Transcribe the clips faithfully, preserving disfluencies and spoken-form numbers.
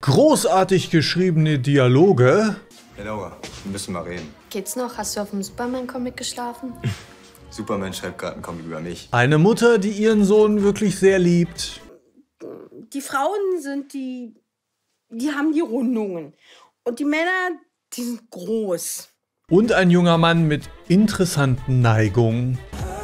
Großartig geschriebene Dialoge. Hey Laura, wir müssen mal reden. Geht's noch? Hast du auf dem Superman-Comic geschlafen? Superman schreibt gerade einen Comic über mich. Eine Mutter, die ihren Sohn wirklich sehr liebt. Die Frauen sind die, die haben die Rundungen. Und die Männer, die sind groß. Und ein junger Mann mit interessanten Neigungen.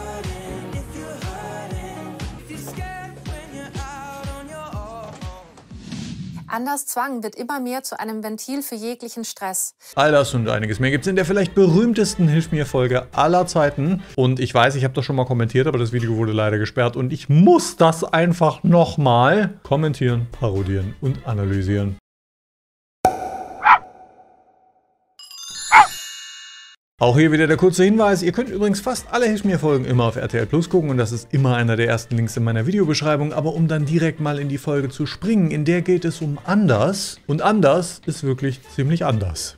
Anders Zwang wird immer mehr zu einem Ventil für jeglichen Stress. All das und einiges mehr gibt es in der vielleicht berühmtesten Hilf mir Folge aller Zeiten. Und ich weiß, ich habe das schon mal kommentiert, aber das Video wurde leider gesperrt. Und ich muss das einfach nochmal kommentieren, parodieren und analysieren. Auch hier wieder der kurze Hinweis, ihr könnt übrigens fast alle Hilf mir Folgen immer auf R T L Plus gucken und das ist immer einer der ersten Links in meiner Videobeschreibung, aber um dann direkt mal in die Folge zu springen, in der geht es um Anders und Anders ist wirklich ziemlich anders.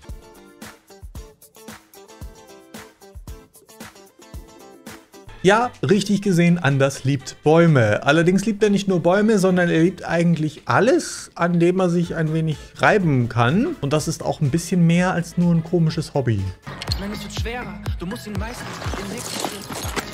Ja, richtig gesehen, Anders liebt Bäume. Allerdings liebt er nicht nur Bäume, sondern er liebt eigentlich alles, an dem er sich ein wenig reiben kann. Und das ist auch ein bisschen mehr als nur ein komisches Hobby. Nein, es wird schwerer. Du musst ihn meistens den nächsten Schritt.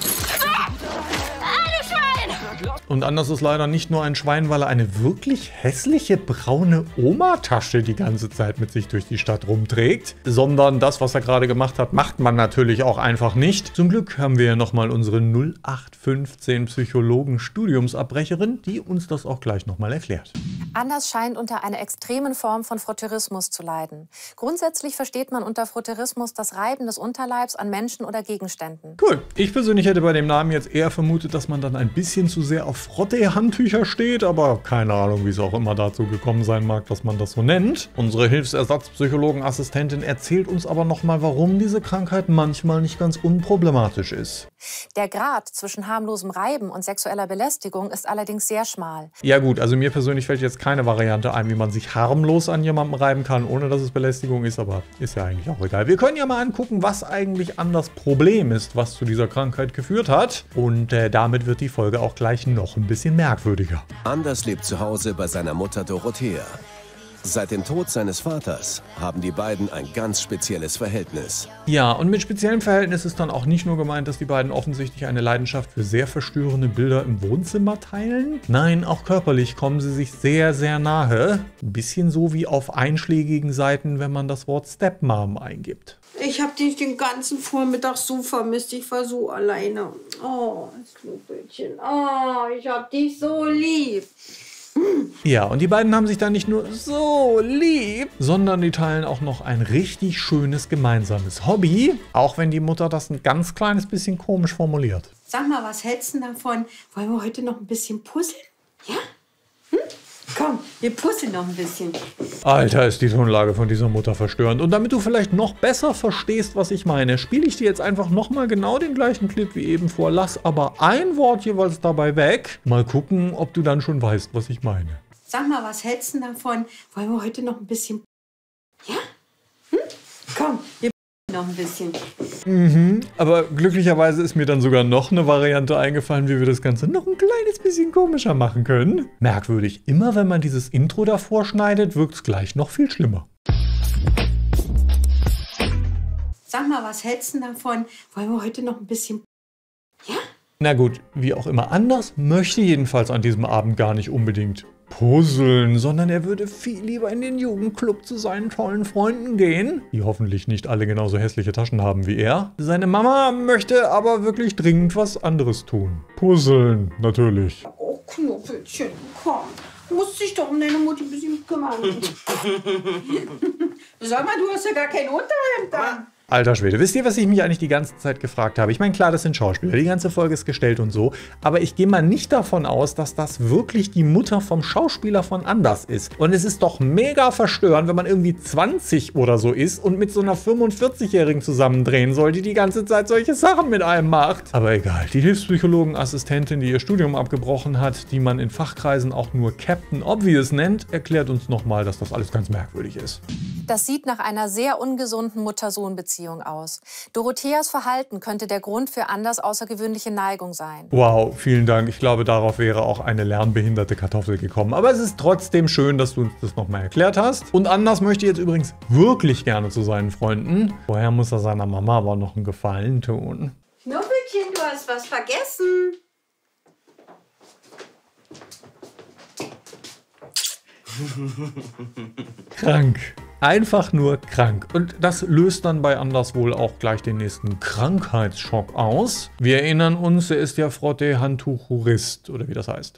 Und Anders ist leider nicht nur ein Schwein, weil er eine wirklich hässliche braune Oma-Tasche die ganze Zeit mit sich durch die Stadt rumträgt, sondern das, was er gerade gemacht hat, macht man natürlich auch einfach nicht. Zum Glück haben wir ja nochmal unsere null acht fünfzehn Psychologen-Studiumsabbrecherin, die uns das auch gleich nochmal erklärt. Anders scheint unter einer extremen Form von Frotteurismus zu leiden. Grundsätzlich versteht man unter Frotteurismus das Reiben des Unterleibs an Menschen oder Gegenständen. Cool. Ich persönlich hätte bei dem Namen jetzt eher vermutet, dass man dann ein bisschen zu sehr auf Frotte-Handtücher steht, aber keine Ahnung, wie es auch immer dazu gekommen sein mag, dass man das so nennt. Unsere Hilfsersatzpsychologenassistentin erzählt uns aber nochmal, warum diese Krankheit manchmal nicht ganz unproblematisch ist. Der Grad zwischen harmlosem Reiben und sexueller Belästigung ist allerdings sehr schmal. Ja gut, also mir persönlich fällt jetzt keine Variante ein, wie man sich harmlos an jemandem reiben kann, ohne dass es Belästigung ist, aber ist ja eigentlich auch egal. Wir können ja mal angucken, was eigentlich Anders Problem ist, was zu dieser Krankheit geführt hat. Und äh, damit wird die Folge auch gleich noch ein bisschen merkwürdiger. Anders lebt zu Hause bei seiner Mutter Dorothea. Seit dem Tod seines Vaters haben die beiden ein ganz spezielles Verhältnis. Ja, und mit speziellem Verhältnis ist dann auch nicht nur gemeint, dass die beiden offensichtlich eine Leidenschaft für sehr verstörende Bilder im Wohnzimmer teilen. Nein, auch körperlich kommen sie sich sehr, sehr nahe. Ein bisschen so wie auf einschlägigen Seiten, wenn man das Wort Stepmom eingibt. Ich habe dich den ganzen Vormittag so vermisst. Ich war so alleine. Oh, das Knubelchen. Oh, ich hab dich so lieb. Ja, und die beiden haben sich dann nicht nur so lieb, sondern die teilen auch noch ein richtig schönes gemeinsames Hobby, auch wenn die Mutter das ein ganz kleines bisschen komisch formuliert. Sag mal, was hältst du davon? Wollen wir heute noch ein bisschen puzzeln? Ja? Hm? Komm, wir puzzeln noch ein bisschen. Alter, ist die Tonlage von dieser Mutter verstörend. Und damit du vielleicht noch besser verstehst, was ich meine, spiele ich dir jetzt einfach nochmal genau den gleichen Clip wie eben vor. Lass aber ein Wort jeweils dabei weg. Mal gucken, ob du dann schon weißt, was ich meine. Sag mal, was hältst du davon? Wollen wir heute noch ein bisschen... Ja? Hm? Komm, wir noch ein bisschen. Mhm, aber glücklicherweise ist mir dann sogar noch eine Variante eingefallen, wie wir das Ganze noch ein kleines bisschen komischer machen können. Merkwürdig, immer wenn man dieses Intro davor schneidet, wirkt es gleich noch viel schlimmer. Sag mal, was hältst du davon? Wollen wir heute noch ein bisschen... Ja? Na gut, wie auch immer, Anders möchte jedenfalls an diesem Abend gar nicht unbedingt puzzeln, sondern er würde viel lieber in den Jugendclub zu seinen tollen Freunden gehen, die hoffentlich nicht alle genauso hässliche Taschen haben wie er. Seine Mama möchte aber wirklich dringend was anderes tun. Puzzeln, natürlich. Oh, Knubbelchen, komm. Du musst dich doch um deine Mutti ein bisschen kümmern. Sag mal, du hast ja gar kein Unterhemd an. Alter Schwede, wisst ihr, was ich mich eigentlich die ganze Zeit gefragt habe? Ich meine, klar, das sind Schauspieler, die ganze Folge ist gestellt und so, aber ich gehe mal nicht davon aus, dass das wirklich die Mutter vom Schauspieler von Anders ist. Und es ist doch mega verstörend, wenn man irgendwie zwanzig oder so ist und mit so einer fünfundvierzigjährigen zusammendrehen soll, die die ganze Zeit solche Sachen mit einem macht. Aber egal, die Hilfspsychologenassistentin, die ihr Studium abgebrochen hat, die man in Fachkreisen auch nur Captain Obvious nennt, erklärt uns nochmal, dass das alles ganz merkwürdig ist. Das sieht nach einer sehr ungesunden Mutter-Sohn-Beziehung Beziehung aus. Dorotheas Verhalten könnte der Grund für Anders außergewöhnliche Neigung sein. Wow, vielen Dank. Ich glaube, darauf wäre auch eine lernbehinderte Kartoffel gekommen. Aber es ist trotzdem schön, dass du uns das nochmal erklärt hast. Und Anders möchte jetzt übrigens wirklich gerne zu seinen Freunden. Vorher muss er seiner Mama aber noch einen Gefallen tun. Schnuppelchen, du hast was vergessen. Krank. Einfach nur krank. Und das löst dann bei Anders wohl auch gleich den nächsten Krankheitsschock aus. Wir erinnern uns, er ist ja Frotte-Handtuch-Jurist, oder wie das heißt.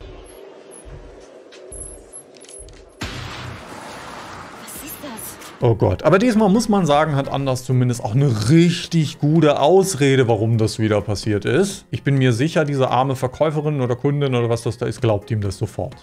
Was ist das? Oh Gott. Aber diesmal muss man sagen, hat Anders zumindest auch eine richtig gute Ausrede, warum das wieder passiert ist. Ich bin mir sicher, diese arme Verkäuferin oder Kundin oder was das da ist, glaubt ihm das sofort.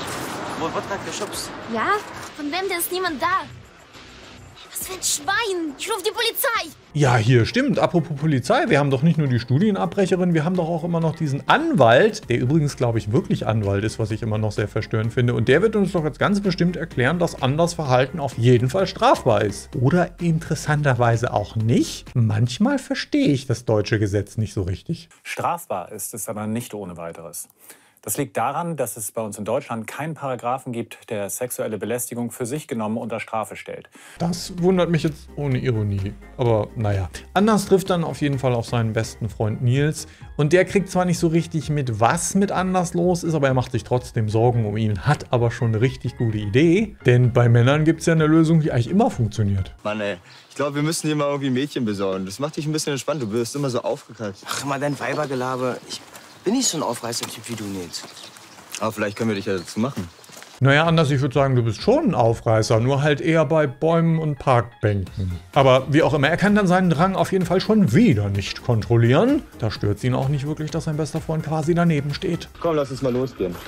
Ja? Von wem denn ist niemand da? Was für ein Schwein! Ich rufe die Polizei! Ja, hier stimmt. Apropos Polizei, wir haben doch nicht nur die Studienabbrecherin, wir haben doch auch immer noch diesen Anwalt, der übrigens, glaube ich, wirklich Anwalt ist, was ich immer noch sehr verstörend finde. Und der wird uns doch jetzt ganz bestimmt erklären, dass Anders Verhalten auf jeden Fall strafbar ist. Oder interessanterweise auch nicht. Manchmal verstehe ich das deutsche Gesetz nicht so richtig. Strafbar ist es aber nicht ohne weiteres. Das liegt daran, dass es bei uns in Deutschland keinen Paragraphen gibt, der sexuelle Belästigung für sich genommen unter Strafe stellt. Das wundert mich jetzt ohne Ironie. Aber naja. Anders trifft dann auf jeden Fall auf seinen besten Freund Nils. Und der kriegt zwar nicht so richtig mit, was mit Anders los ist, aber er macht sich trotzdem Sorgen um ihn, hat aber schon eine richtig gute Idee. Denn bei Männern gibt es ja eine Lösung, die eigentlich immer funktioniert. Mann, ey. Ich glaube, wir müssen dir mal irgendwie ein Mädchen besorgen. Das macht dich ein bisschen entspannt. Du wirst immer so aufgekratzt. Ach, immer dein Weibergelaber. Ich bin nicht so ein Aufreißer-Typ wie du, Nils. Aber vielleicht können wir dich ja dazu machen. Naja, Anders, ich würde sagen, du bist schon ein Aufreißer, nur halt eher bei Bäumen und Parkbänken. Aber wie auch immer, er kann dann seinen Drang auf jeden Fall schon wieder nicht kontrollieren. Da stört es ihn auch nicht wirklich, dass sein bester Freund quasi daneben steht. Komm, lass uns mal losgehen.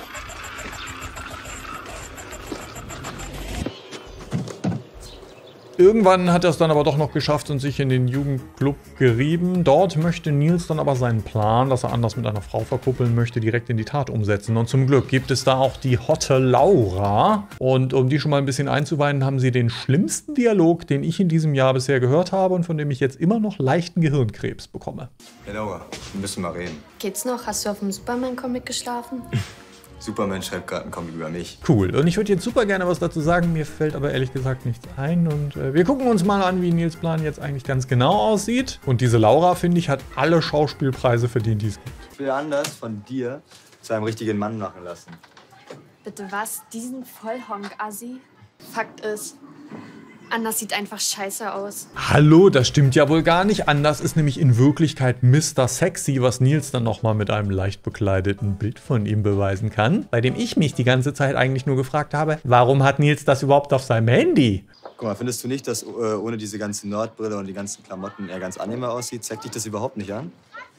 Irgendwann hat er es dann aber doch noch geschafft und sich in den Jugendclub gerieben. Dort möchte Nils dann aber seinen Plan, dass er Anders mit einer Frau verkuppeln möchte, direkt in die Tat umsetzen. Und zum Glück gibt es da auch die hotte Laura. Und um die schon mal ein bisschen einzuweinen, haben sie den schlimmsten Dialog, den ich in diesem Jahr bisher gehört habe und von dem ich jetzt immer noch leichten Gehirnkrebs bekomme. Hey Laura, wir müssen mal reden. Geht's noch? Hast du auf dem Superman-Comic geschlafen? Superman schreibt gerade einen Comic über mich. Cool. Und ich würde jetzt super gerne was dazu sagen. Mir fällt aber ehrlich gesagt nichts ein. Und äh, wir gucken uns mal an, wie Nils Plan jetzt eigentlich ganz genau aussieht. Und diese Laura, finde ich, hat alle Schauspielpreise verdient, die es gibt. Ich will Anders von dir zu einem richtigen Mann machen lassen. Bitte was? Diesen Vollhonk-Assi? Fakt ist, Anders sieht einfach scheiße aus. Hallo, das stimmt ja wohl gar nicht. Anders ist nämlich in Wirklichkeit Mister Sexy, was Nils dann nochmal mit einem leicht bekleideten Bild von ihm beweisen kann. Bei dem ich mich die ganze Zeit eigentlich nur gefragt habe, warum hat Nils das überhaupt auf seinem Handy? Guck mal, findest du nicht, dass äh, ohne diese ganze Nordbrille und die ganzen Klamotten er ganz annehmbar aussieht? Zeigt dich das überhaupt nicht an?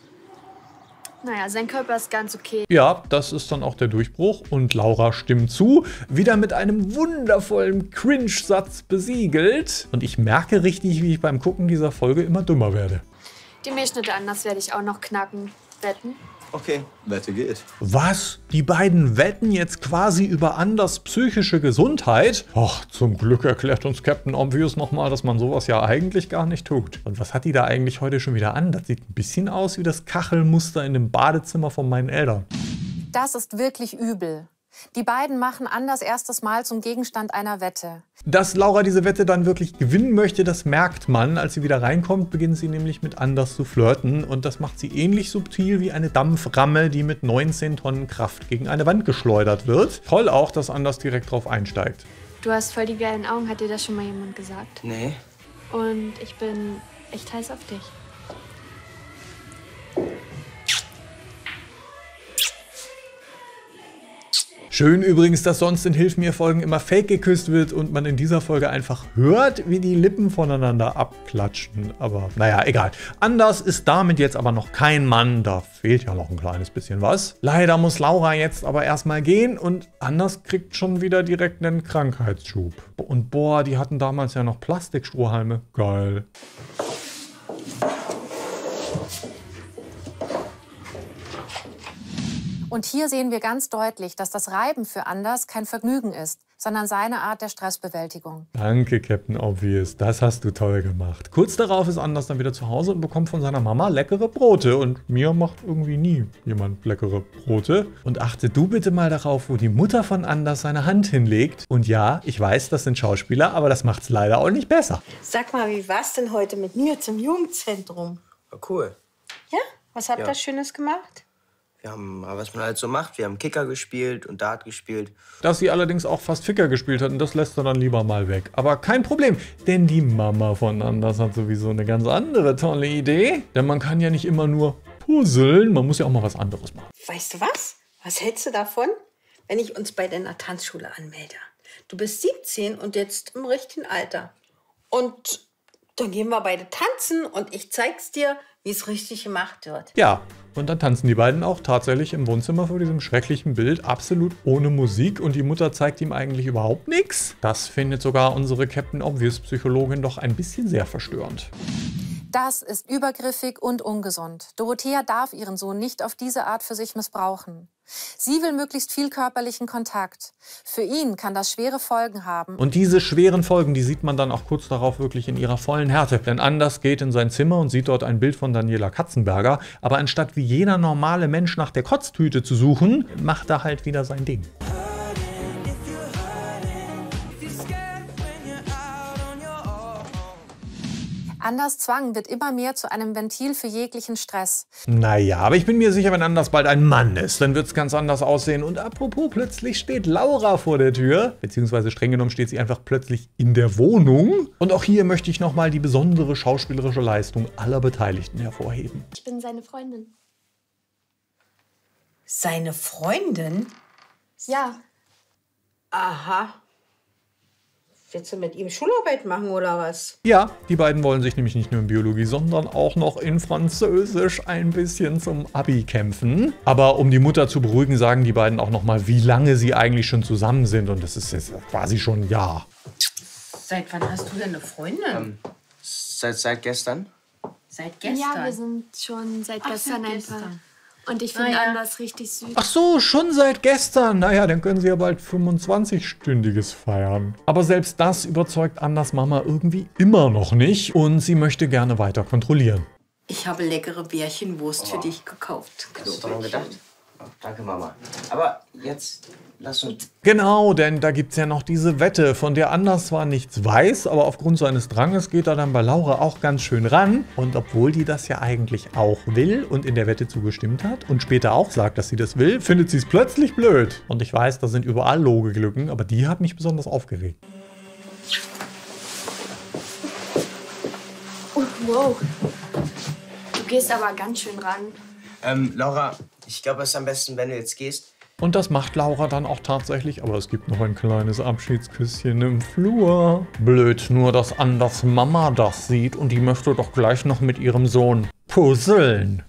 Naja, sein Körper ist ganz okay. Ja, das ist dann auch der Durchbruch und Laura stimmt zu, wieder mit einem wundervollen Cringe-Satz besiegelt. Und ich merke richtig, wie ich beim Gucken dieser Folge immer dümmer werde. Die Milchschnitte Anders werde ich auch noch knacken. Wetten? Okay, Wette geht. Was? Die beiden wetten jetzt quasi über Anders psychische Gesundheit? Och, zum Glück erklärt uns Captain Obvious nochmal, dass man sowas ja eigentlich gar nicht tut. Und was hat die da eigentlich heute schon wieder an? Das sieht ein bisschen aus wie das Kachelmuster in dem Badezimmer von meinen Eltern. Das ist wirklich übel. Die beiden machen Anders erstes Mal zum Gegenstand einer Wette. Dass Laura diese Wette dann wirklich gewinnen möchte, das merkt man. Als sie wieder reinkommt, beginnt sie nämlich mit Anders zu flirten. Und das macht sie ähnlich subtil wie eine Dampframme, die mit neunzehn Tonnen Kraft gegen eine Wand geschleudert wird. Toll auch, dass Anders direkt drauf einsteigt. Du hast voll die geilen Augen, hat dir das schon mal jemand gesagt? Nee. Und ich bin echt heiß auf dich. Schön übrigens, dass sonst in Hilf mir Folgen immer fake geküsst wird und man in dieser Folge einfach hört, wie die Lippen voneinander abklatschen. Aber naja, egal. Anders ist damit jetzt aber noch kein Mann. Da fehlt ja noch ein kleines bisschen was. Leider muss Laura jetzt aber erstmal gehen und Anders kriegt schon wieder direkt einen Krankheitsschub. Und boah, die hatten damals ja noch Plastikstrohhalme. Geil. Und hier sehen wir ganz deutlich, dass das Reiben für Anders kein Vergnügen ist. sondern seine Art der Stressbewältigung. Danke, Captain Obvious. Das hast du toll gemacht. Kurz darauf ist Anders dann wieder zu Hause und bekommt von seiner Mama leckere Brote. Und mir macht irgendwie nie jemand leckere Brote. Und achte du bitte mal darauf, wo die Mutter von Anders seine Hand hinlegt. Und ja, ich weiß, das sind Schauspieler, aber das macht's leider auch nicht besser. Sag mal, wie war's denn heute mit mir zum Jugendzentrum? War cool. Ja? Was habt ihr Ja. Schönes gemacht? Wir haben, was man halt so macht, wir haben Kicker gespielt und Dart gespielt. Dass sie allerdings auch fast Ficker gespielt hat und das lässt er dann lieber mal weg. Aber kein Problem, denn die Mama von Anders hat sowieso eine ganz andere tolle Idee. Denn man kann ja nicht immer nur puzzeln, man muss ja auch mal was anderes machen. Weißt du was? Was hältst du davon, wenn ich uns bei deiner Tanzschule anmelde? Du bist siebzehn und jetzt im richtigen Alter. Und dann gehen wir beide tanzen und ich zeig's dir, wie es richtig gemacht wird. Ja, und dann tanzen die beiden auch tatsächlich im Wohnzimmer vor diesem schrecklichen Bild, absolut ohne Musik und die Mutter zeigt ihm eigentlich überhaupt nichts. Das findet sogar unsere Captain Obvious Psychologin doch ein bisschen sehr verstörend. Das ist übergriffig und ungesund. Dorothea darf ihren Sohn nicht auf diese Art für sich missbrauchen. Sie will möglichst viel körperlichen Kontakt. Für ihn kann das schwere Folgen haben. Und diese schweren Folgen, die sieht man dann auch kurz darauf wirklich in ihrer vollen Härte. Denn Anders geht in sein Zimmer und sieht dort ein Bild von Daniela Katzenberger. Aber anstatt wie jeder normale Mensch nach der Kotztüte zu suchen, macht er halt wieder sein Ding. Anders Zwang wird immer mehr zu einem Ventil für jeglichen Stress. Naja, aber ich bin mir sicher, wenn Anders bald ein Mann ist, dann wird es ganz anders aussehen. Und apropos, plötzlich steht Laura vor der Tür. Beziehungsweise streng genommen steht sie einfach plötzlich in der Wohnung. Und auch hier möchte ich nochmal die besondere schauspielerische Leistung aller Beteiligten hervorheben. Ich bin seine Freundin. Seine Freundin? Ja. Aha. Willst du mit ihm Schularbeit machen oder was? Ja, die beiden wollen sich nämlich nicht nur in Biologie, sondern auch noch in Französisch ein bisschen zum Abi kämpfen. Aber um die Mutter zu beruhigen, sagen die beiden auch nochmal, wie lange sie eigentlich schon zusammen sind. Und das ist jetzt quasi schon ein Jahr. Seit wann hast du denn eine Freundin? Ähm, seit, seit gestern. Seit gestern? Ja, wir sind schon seit Ach, gestern seit ein gestern. Paar. Und ich finde Ah, ja. Anders richtig süß. Ach so, schon seit gestern. Naja, dann können sie ja bald fünfundzwanzig-stündiges feiern. Aber selbst das überzeugt Anders Mama irgendwie immer noch nicht. Und sie möchte gerne weiter kontrollieren. Ich habe leckere Bärchenwurst für dich gekauft. Hast du daran gedacht? Oh, danke, Mama. Aber jetzt lass uns... Genau, denn da gibt's ja noch diese Wette, von der Anders zwar nichts weiß, aber aufgrund seines Dranges geht er dann bei Laura auch ganz schön ran. Und obwohl die das ja eigentlich auch will und in der Wette zugestimmt hat und später auch sagt, dass sie das will, findet sie es plötzlich blöd. Und ich weiß, da sind überall Logiklücken, aber die hat mich besonders aufgeregt. Oh, wow. Du gehst aber ganz schön ran. Ähm, Laura, ich glaube, es ist am besten, wenn du jetzt gehst. Und das macht Laura dann auch tatsächlich, aber es gibt noch ein kleines Abschiedsküsschen im Flur. Blöd nur, dass Anders Mama das sieht und die möchte doch gleich noch mit ihrem Sohn puzzeln.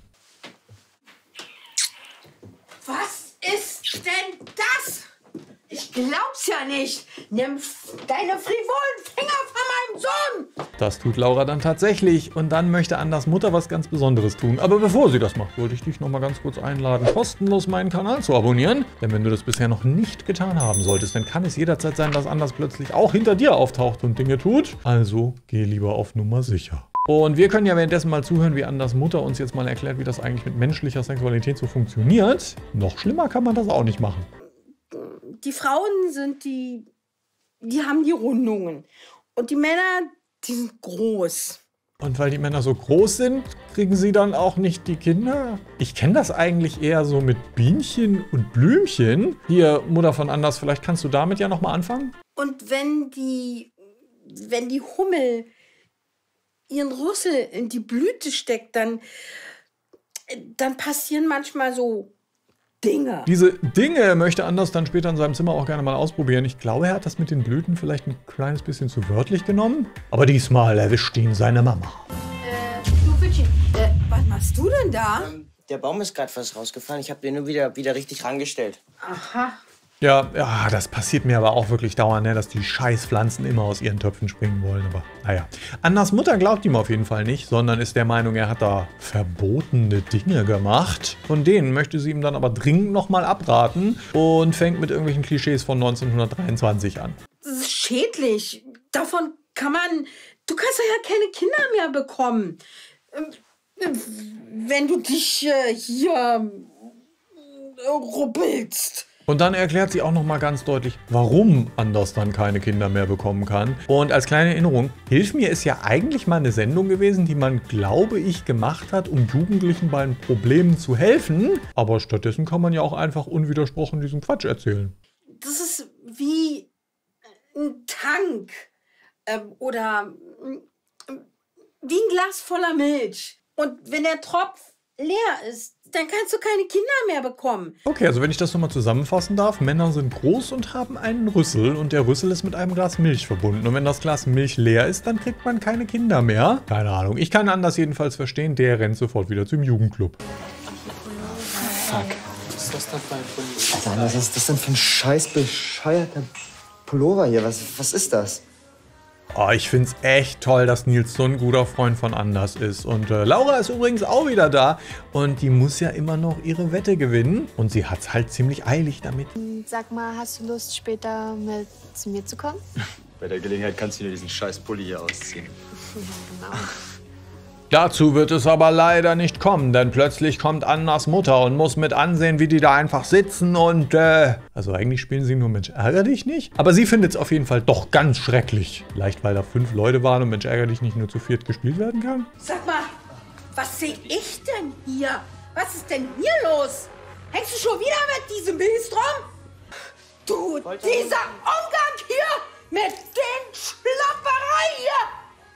Was ist denn das? Ich glaub's ja nicht. Nimm deine frivolen Finger von meinem Sohn. Das tut Laura dann tatsächlich und dann möchte Anders Mutter was ganz Besonderes tun. Aber bevor sie das macht, wollte ich dich noch mal ganz kurz einladen, kostenlos meinen Kanal zu abonnieren. Denn wenn du das bisher noch nicht getan haben solltest, dann kann es jederzeit sein, dass Anders plötzlich auch hinter dir auftaucht und Dinge tut. Also geh lieber auf Nummer sicher. Und wir können ja währenddessen mal zuhören, wie Anders Mutter uns jetzt mal erklärt, wie das eigentlich mit menschlicher Sexualität so funktioniert. Noch schlimmer kann man das auch nicht machen. Die Frauen sind die, die haben die Rundungen. Und die Männer, die sind groß. Und weil die Männer so groß sind, kriegen sie dann auch nicht die Kinder? Ich kenne das eigentlich eher so mit Bienchen und Blümchen. Hier, Mutter von Anders, vielleicht kannst du damit ja noch mal anfangen? Und wenn die, wenn die Hummel ihren Rüssel in die Blüte steckt, dann, dann passieren manchmal so Dinge. Diese Dinge möchte Anders dann später in seinem Zimmer auch gerne mal ausprobieren. Ich glaube, er hat das mit den Blüten vielleicht ein kleines bisschen zu wörtlich genommen. Aber diesmal erwischt ihn seine Mama. Äh, du Fittchen, äh, was machst du denn da? Ähm, der Baum ist gerade fast rausgefallen. Ich habe den nur wieder, wieder richtig rangestellt. Aha. Ja, ja, das passiert mir aber auch wirklich dauernd, ne, dass die Scheißpflanzen immer aus ihren Töpfen springen wollen. Aber naja. Annas Mutter glaubt ihm auf jeden Fall nicht, sondern ist der Meinung, er hat da verbotene Dinge gemacht. Von denen möchte sie ihm dann aber dringend nochmal abraten und fängt mit irgendwelchen Klischees von neunzehnhundertdreiundzwanzig an. Das ist schädlich. Davon kann man... Du kannst ja keine Kinder mehr bekommen. Wenn du dich äh, hier äh, rubbelst. Und dann erklärt sie auch noch mal ganz deutlich, warum Anders dann keine Kinder mehr bekommen kann. Und als kleine Erinnerung, Hilf mir ist ja eigentlich mal eine Sendung gewesen, die man, glaube ich, gemacht hat, um Jugendlichen bei Problemen zu helfen. Aber stattdessen kann man ja auch einfach unwidersprochen diesen Quatsch erzählen. Das ist wie ein Tank ähm, oder äh, wie ein Glas voller Milch. Und wenn der Tropf leer ist, dann kannst du keine Kinder mehr bekommen. Okay, also wenn ich das nochmal zusammenfassen darf. Männer sind groß und haben einen Rüssel und der Rüssel ist mit einem Glas Milch verbunden. Und wenn das Glas Milch leer ist, dann kriegt man keine Kinder mehr. Keine Ahnung, ich kann Anders jedenfalls verstehen. Der rennt sofort wieder zum Jugendclub. Fuck. Was ist das denn für ein Pullover? Alter, was ist das denn für ein scheiß bescheuerter Pullover hier? Was, was ist das? Oh, ich find's echt toll, dass Nils so ein guter Freund von Anders ist. Und äh, Laura ist übrigens auch wieder da. Und die muss ja immer noch ihre Wette gewinnen. Und sie hat's halt ziemlich eilig damit. Sag mal, hast du Lust, später mit zu mir zu kommen? Bei der Gelegenheit kannst du dir diesen scheiß Pulli hier ausziehen. Genau. Dazu wird es aber leider nicht kommen, denn plötzlich kommt Annas Mutter und muss mit ansehen, wie die da einfach sitzen und äh... Also eigentlich spielen sie nur Mensch, ärger dich nicht. Aber sie findet es auf jeden Fall doch ganz schrecklich. Vielleicht, weil da fünf Leute waren und Mensch, ärger dich nicht nur zu viert gespielt werden kann. Sag mal, was sehe ich denn hier? Was ist denn hier los? Hängst du schon wieder mit diesem Biest rum? Du, dieser Umgang hier mit den Schlapperei hier!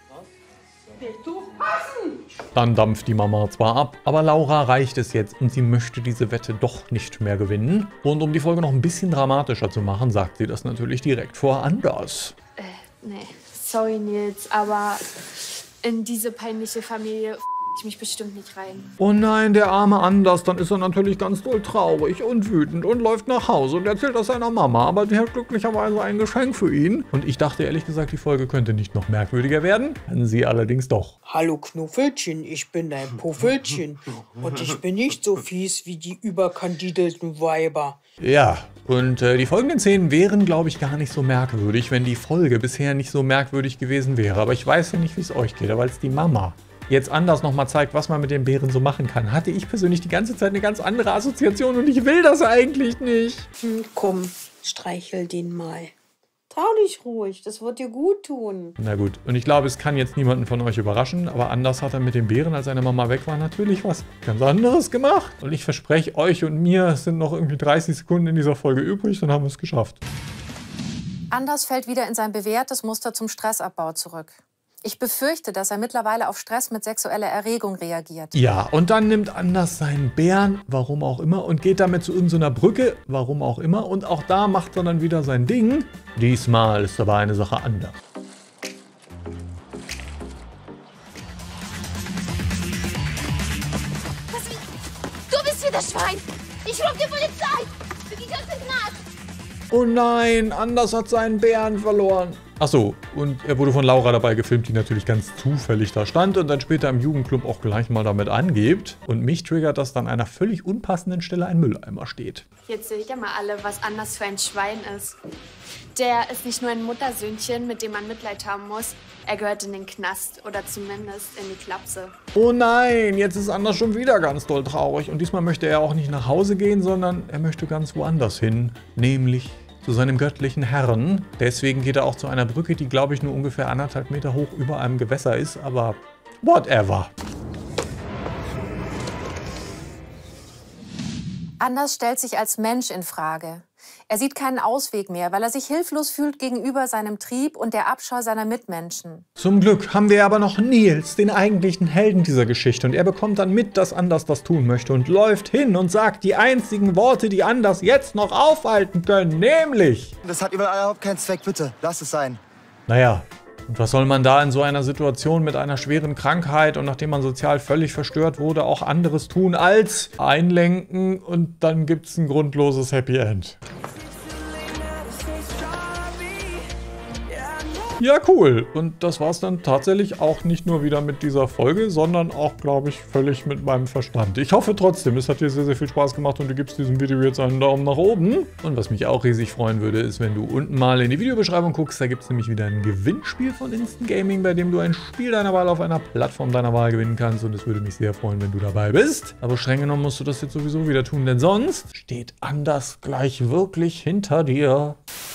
Willst du passen? Dann dampft die Mama zwar ab, aber Laura reicht es jetzt und sie möchte diese Wette doch nicht mehr gewinnen. Und um die Folge noch ein bisschen dramatischer zu machen, sagt sie das natürlich direkt vor Anders. Äh, nee. Sorry, Nils, aber in diese peinliche Familie f ich mich bestimmt nicht rein. Oh nein, der arme Anders, dann ist er natürlich ganz doll traurig und wütend und läuft nach Hause und erzählt das seiner Mama, aber die hat glücklicherweise ein Geschenk für ihn. Und ich dachte ehrlich gesagt, die Folge könnte nicht noch merkwürdiger werden, kann sie allerdings doch. Hallo Knuffelchen, ich bin dein Puffelchen und ich bin nicht so fies wie die überkandidelten Weiber. Ja, und äh, die folgenden Szenen wären, glaube ich, gar nicht so merkwürdig, wenn die Folge bisher nicht so merkwürdig gewesen wäre. Aber ich weiß ja nicht, wie es euch geht, weil es die Mama jetzt Anders nochmal zeigt, was man mit den Bären so machen kann, hatte ich persönlich die ganze Zeit eine ganz andere Assoziation und ich will das eigentlich nicht. Hm, komm, streichel den mal. Trau dich ruhig, das wird dir gut tun. Na gut, und ich glaube, es kann jetzt niemanden von euch überraschen, aber Anders hat er mit den Bären, als seine Mama weg war, natürlich was ganz anderes gemacht. Und ich verspreche euch und mir, es sind noch irgendwie dreißig Sekunden in dieser Folge übrig, dann haben wir es geschafft. Anders fällt wieder in sein bewährtes Muster zum Stressabbau zurück. Ich befürchte, dass er mittlerweile auf Stress mit sexueller Erregung reagiert. Ja, und dann nimmt Anders seinen Bären, warum auch immer, und geht damit zu irgendeiner Brücke, warum auch immer. Und auch da macht er dann wieder sein Ding. Diesmal ist aber eine Sache anders. Was, wie? Du bist hier das Schwein! Ich ruf die Polizei! Für die ganze Knast! Oh nein, Anders hat seinen Bären verloren. Achso, und er wurde von Laura dabei gefilmt, die natürlich ganz zufällig da stand und dann später im Jugendclub auch gleich mal damit angibt. Und mich triggert, dass dann an einer völlig unpassenden Stelle ein Mülleimer steht. Jetzt sehe ich ja mal alle, was Anders für ein Schwein ist. Der ist nicht nur ein Muttersöhnchen, mit dem man Mitleid haben muss. Er gehört in den Knast oder zumindest in die Klapse. Oh nein, jetzt ist Anders schon wieder ganz doll traurig. Und diesmal möchte er auch nicht nach Hause gehen, sondern er möchte ganz woanders hin. Nämlich zu seinem göttlichen Herrn. Deswegen geht er auch zu einer Brücke, die, glaube ich, nur ungefähr anderthalb Meter hoch über einem Gewässer ist. Aber whatever. Anders stellt sich als Mensch in Frage. Er sieht keinen Ausweg mehr, weil er sich hilflos fühlt gegenüber seinem Trieb und der Abscheu seiner Mitmenschen. Zum Glück haben wir aber noch Nils, den eigentlichen Helden dieser Geschichte. Und er bekommt dann mit, dass Anders das tun möchte und läuft hin und sagt die einzigen Worte, die Anders jetzt noch aufhalten können, nämlich: Das hat überhaupt keinen Zweck, bitte. Lass es sein. Naja, und was soll man da in so einer Situation mit einer schweren Krankheit und nachdem man sozial völlig verstört wurde, auch anderes tun als einlenken und dann gibt's ein grundloses Happy End. Ja, cool. Und das war's dann tatsächlich auch nicht nur wieder mit dieser Folge, sondern auch, glaube ich, völlig mit meinem Verstand. Ich hoffe trotzdem, es hat dir sehr, sehr viel Spaß gemacht und du gibst diesem Video jetzt einen Daumen nach oben. Und was mich auch riesig freuen würde, ist, wenn du unten mal in die Videobeschreibung guckst. Da gibt es nämlich wieder ein Gewinnspiel von Instant Gaming, bei dem du ein Spiel deiner Wahl auf einer Plattform deiner Wahl gewinnen kannst. Und es würde mich sehr freuen, wenn du dabei bist. Aber streng genommen musst du das jetzt sowieso wieder tun, denn sonst steht Anders gleich wirklich hinter dir.